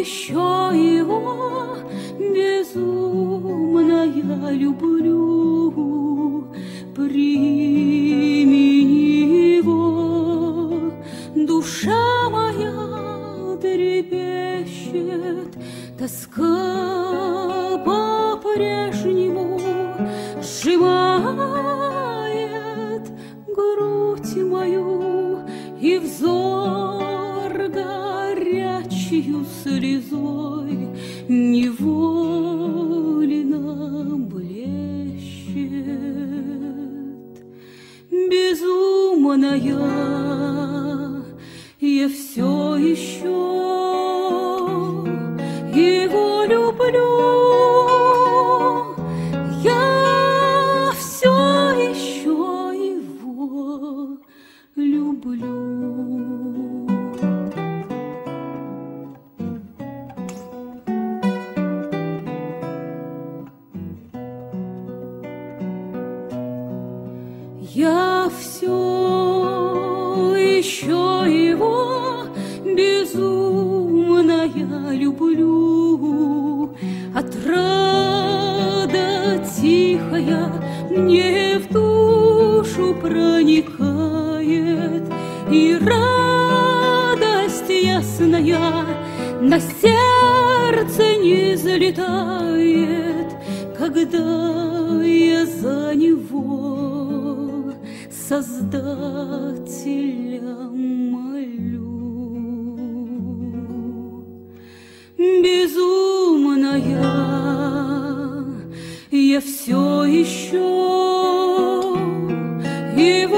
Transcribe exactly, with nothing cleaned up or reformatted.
еще его безумно я люблю. Прими его, душа моя трепещет, тоска по-прежнему сжимает грудь мою, и взор горячей слезой невольно блещет. Безумная я все еще его люблю. Я все еще его люблю. Я все еще его безумно я люблю. Отрада тихая мне в душу проникает, и радость ясная на сердце не залетает, когда я за него, Создателя, молю. Безумная я все еще его